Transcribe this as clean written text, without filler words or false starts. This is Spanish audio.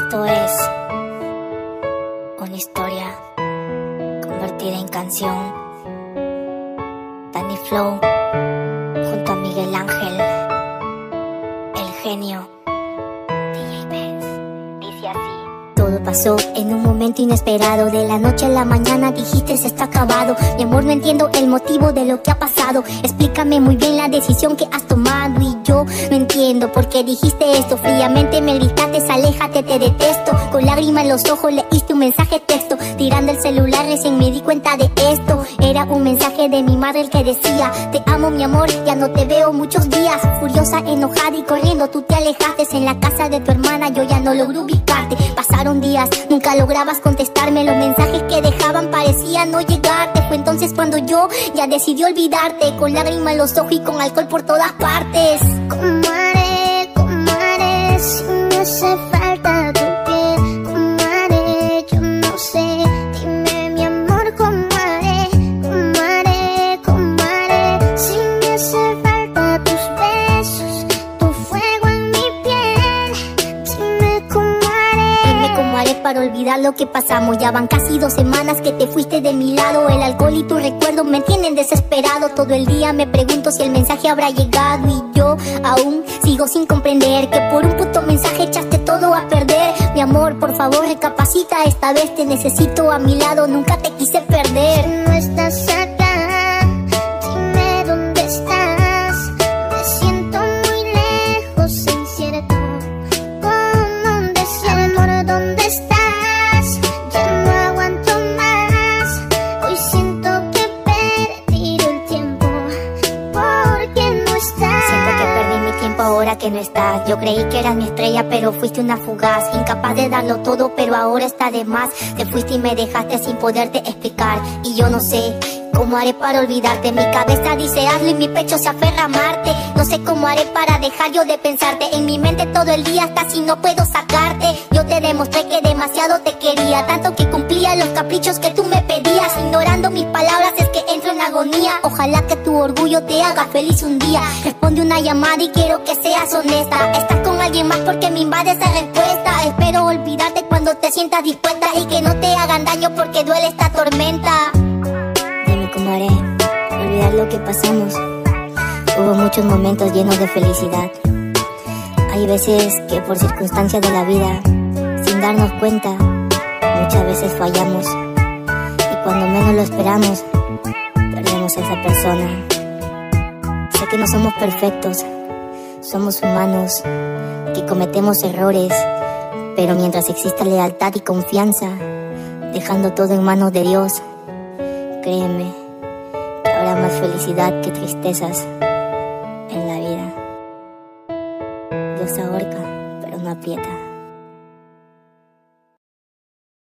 Esto es una historia convertida en canción. Danny Flow junto a Miguel Ángel, el genio. DJ Benz dice así: todo pasó en un momento inesperado. De la noche a la mañana dijiste se está acabado. Mi amor, no entiendo el motivo de lo que ha pasado. Explícame muy bien la decisión que has tomado. Y yo no entiendo por qué dijiste esto. Fríamente me gritaste, aléjate, te detesto. Con lágrimas en los ojos leíste un mensaje texto. Tirando el celular recién me di cuenta de esto. Era un mensaje de mi madre el que decía: te amo mi amor, ya no te veo muchos días. Furiosa, enojada y corriendo tú te alejaste. En la casa de tu hermana yo ya no logro ubicarte. Pasaron días, nunca lograbas contestarme. Los mensajes que dejaban parecían no llegarte. Fue entonces cuando yo ya decidí olvidarte. Con lágrimas en los ojos y con alcohol por todas partes. ¿Cómo haré si me hace falta tu piel? ¿Cómo haré? Yo no sé. Dime mi amor, ¿cómo haré? ¿Cómo haré si me hace falta tus besos, tu fuego en mi piel? Dime cómo haré para olvidar lo que pasamos. Ya van casi 2 semanas que te fuiste de mi lado. El alcohol y tus recuerdos me tienen desesperado. Todo el día me pregunto si el mensaje habrá llegado. Y yo aún sigo sin comprender que por un puto mensaje echaste todo a perder. Mi amor, por favor recapacita, esta vez te necesito a mi lado. Nunca te quise perder. no estás acá. Dime dónde estás. Me siento muy lejos, incierto, como un desierto. Amor, ¿dónde estás? Ya no aguanto más. Hoy siento que he perdido el tiempo porque no estás. Siento que perdí mi tiempo ahora que no estás. Yo creí que eras mi estrella, pero fuiste una fugaz. Incapaz de darlo todo, pero ahora está de más. Te fuiste y me dejaste sin poderte explicar. Y yo no sé cómo haré para olvidarte. Mi cabeza dice hazlo y mi pecho se aferra a amarte. No sé cómo haré para dejar yo de pensarte. En mi mente todo el día casi no puedo sacarte. Yo te demostré que demasiado te quería, tanto que cumplía los caprichos que tú me pedías. Ignorando mis palabras es que entro en agonía. Ojalá que tu orgullo te haga feliz un día. Responde una llamada y quiero que seas honesta. Estás con alguien más porque me invade esa respuesta. Espero olvidarte cuando te sientas dispuesta y que no te hagan daño porque duele esta tormenta. Dime cómo haré para olvidar lo que pasamos. Hubo muchos momentos llenos de felicidad. Hay veces que por circunstancias de la vida, sin darnos cuenta, muchas veces fallamos. Y cuando menos lo esperamos, perdemos a esa persona. Sé que no somos perfectos, somos humanos, que cometemos errores, pero mientras exista lealtad y confianza, dejando todo en manos de Dios, créeme que habrá más felicidad que tristezas en la vida. Dios ahorca, pero no aprieta.